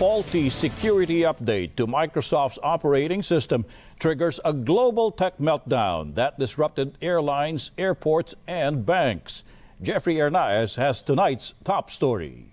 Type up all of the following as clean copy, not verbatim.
faulty security update to Microsoft's operating system triggers a global tech meltdown that disrupted airlines, airports, and banks. Jeffrey Hernaez has tonight's top story.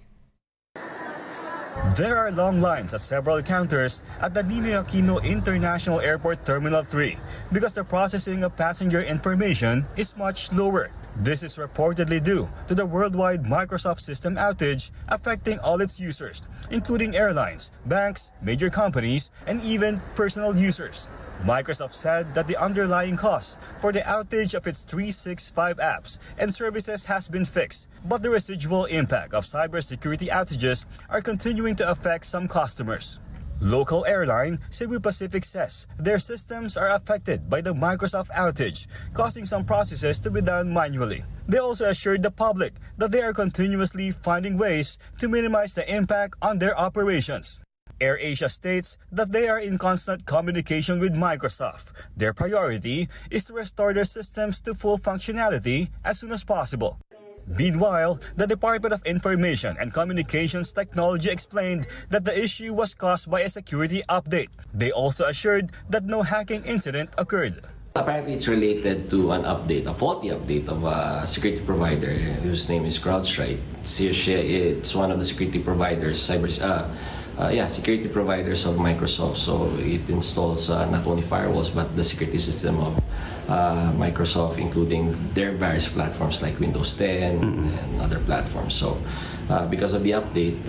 There are long lines at several counters at the Ninoy Aquino International Airport Terminal 3 because the processing of passenger information is much slower. This is reportedly due to the worldwide Microsoft system outage affecting all its users, including airlines, banks, major companies, and even personal users. Microsoft said that the underlying cause for the outage of its 365 apps and services has been fixed, but the residual impact of cybersecurity outages are continuing to affect some customers. Local airline Cebu Pacific says their systems are affected by the Microsoft outage, causing some processes to be done manually. They also assured the public that they are continuously finding ways to minimize the impact on their operations. AirAsia states that they are in constant communication with Microsoft. Their priority is to restore their systems to full functionality as soon as possible. Meanwhile, the Department of Information and Communications Technology explained that the issue was caused by a security update. They also assured that no hacking incident occurred. Apparently, it's related to an update, a faulty update of a security provider whose name is CrowdStrike. It's one of the security providers, security providers of Microsoft. So it installs not only firewalls but the security system of Microsoft, including their various platforms like Windows 10 and other platforms. So because of the update,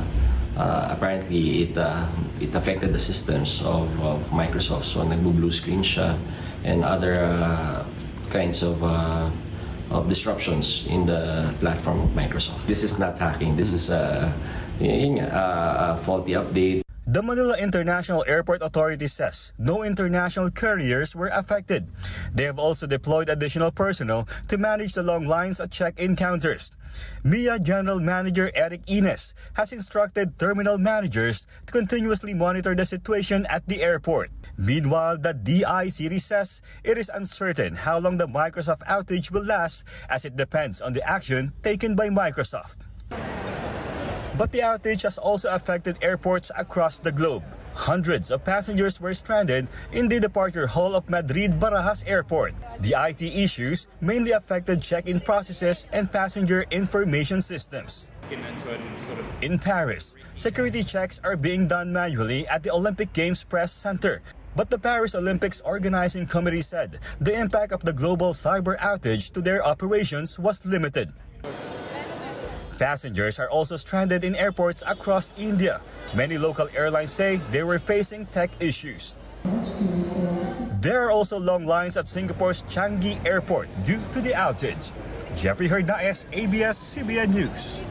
apparently it affected the systems of Microsoft. So nagbo-blue screen siya and other kinds of disruptions in the platform of Microsoft. This is not hacking. This is a faulty update. The Manila International Airport Authority says no international carriers were affected. They have also deployed additional personnel to manage the long lines at check-in counters. MIA General Manager Eric Ines has instructed terminal managers to continuously monitor the situation at the airport. Meanwhile, the DICT says it is uncertain how long the Microsoft outage will last, as it depends on the action taken by Microsoft. But the outage has also affected airports across the globe. Hundreds of passengers were stranded in the departure hall of Madrid-Barajas Airport. The IT issues mainly affected check-in processes and passenger information systems. In Paris, security checks are being done manually at the Olympic Games Press Center. But the Paris Olympics Organizing Committee said the impact of the global cyber outage to their operations was limited. Passengers are also stranded in airports across India. Many local airlines say they were facing tech issues. There are also long lines at Singapore's Changi Airport due to the outage. Jeffrey Hernaez, ABS-CBN News.